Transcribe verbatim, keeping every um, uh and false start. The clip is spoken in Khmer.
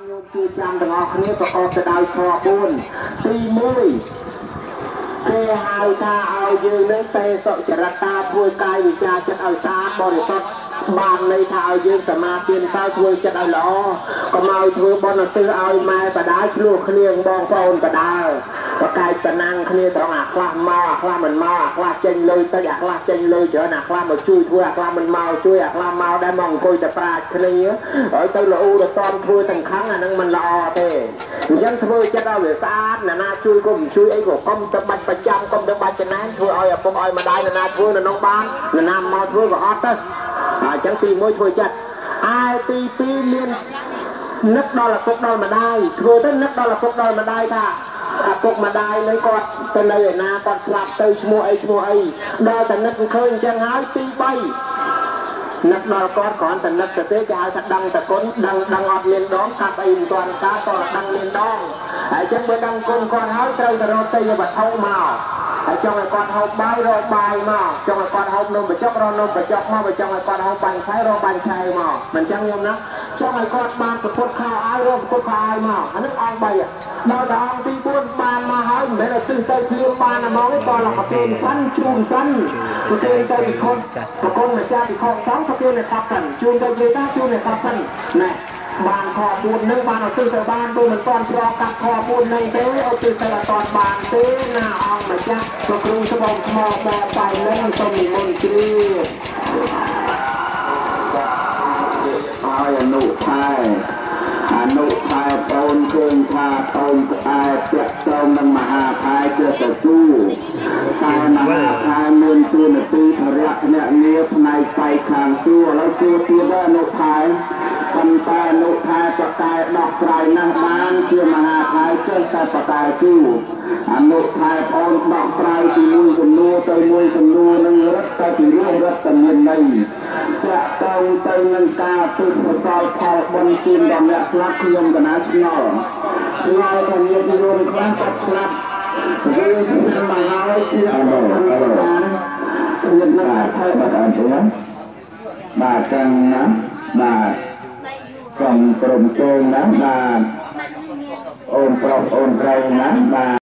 ញោមជួយចាំទាំងអស់គ្នាប្រកបទៅដោយធម៌បួនទីមួយគេហៅថាឲ្យយើងនឹងទេសុចរិតតាធ្វើកាយវិការចិត្តឲ្យស្អាតបរិសុទ្ធបានន័យថាឲ្យយើងសមាធិទៅធ្វើចិត្តឲ្យល្អកុំឲ្យធ្វើបន់ឧទ្ទិសឲ្យម៉ែបដាឆ្លោះគ្នាបងប្អូនបដាបកាយតំណាំងគ្នាត្រង់អាខ្លះមកអាខ្លះមិនមកអាខ្លះចេញលុយតិចអាខ្លះចេញលុយច្រើនអាខ្លះមកជួយធ្វើអាខ្លះមិនមកជួយអាខ្លះមកដែរមកអង្គុយតែប្រាជ្ញគ្នាឲ្យទៅល្អទៅតន់ធ្វើទាំងខឹងអានឹងមិនល្អទេអញ្ចឹងធ្វើចិត្តឲ្យវាស្អាតណាណាជួយក៏មិនជួយអីក៏កុំទៅបាច់ប្រចាំកុំទៅបាច់ចំណែនធ្វើឲ្យឪពុកឲ្យម្ដាយណាណាធ្វើនៅក្នុងបានណាណាមកធ្វើក៏អត់ទៅអញ្ចឹងទីមួយធ្វើចិត្តហើយទីពីរមាននឹកដល់ឪពុកដល់ម្ដាយធ្វើទៅនឹកដល់ឪពុកដល់ម្ដាយថាឪពុកម្ដាយនឹងគាត់ទៅនៅឯណាគាត់ស្លាប់ទៅឈ្មោះអីឈ្មោះអីដល់តែនឹកឃើញអញ្ចឹងហើយទីបីនឹកដល់គាត់គ្រាន់តែនឹកទៅទេគេហៅថាដឹងតគុណដឹងដឹងអត់មានដងកាប់អីមិនទាន់ការតើដឹងមានដងហើយអញ្ចឹងបើដឹងគុណគាត់ហើយត្រូវទៅរកទេយវត្ថុមកហើយចង់ឲ្យគាត់ហូបបាយរកបាយមកចង់ឲ្យគាត់ហូបនំបញ្ចុករកនំបញ្ចុកមកបើចង់ឲ្យគាត់ហូបបាញ់ឆៃរកបាញ់ឆៃមកមិនចឹងខ្ញុំណាចង់ឲ្យគាត់បានប្រពុតខោអាវរកប្រពុតខោអាវមកអានេះអង្គបីដល់តែអង្គទីបួនបានមកហើយមិនមែនឲ្យទិញទៅគ្រឿងបានហ្មងទេតោះលកពេលសិនជូនសិនទៅទៅទៅវិខុសប្រគំម្ចាស់វិខុសសំទៅពេលខាប់សិនជូនទៅយេតាជូនទៅខាប់សិនណែបានខបួននឹងបានឲ្យទិញទៅបានបើមិនទាន់ប្រកាសខបួននឹងទេឲ្យទិញទៅអត់ទាន់បានទេណាអង្គម្ចាស់ក៏គ្រូស្បោថ្មបបៃនឹងសូមនិមន្តជ្រាបហើយអនុថែអនុថែតូនឃើញថាតូនស្អាតជាក់ចូលនឹងមហាថែជាទៅជួតែមហាថែមានទួនាទីធរៈអ្នកងារផ្នែកផ្នែកខាងជួឥឡូវជួទៀតអនុថែប៉ុន្តែអនុថែបតែដោះស្រាយណាស់បានជាមហាថែចេះតែបតែជួអនុថែអូនដោះស្រាយពីមួយចំនួនទៅមួយចំនួននឹងរត់ទៅពីរស់រត់តែមានន័យចាក់តងទៅនឹងការទុកប្រកបផលបុណ្យជូនដល់អ្នកស្លាប់ខ្ញុំកណាឆ្ងល់ឆ្ងល់ថាមានយន្តខ្លះគាត់ស្លាប់វាជាមហាជាអនុបានមានអ្នកថែបាត់អត់ទេបាទចឹងណាបាទក្រុមក្រុមជើងណាបាទអូនប្រុសអូនស្រីណាបាទ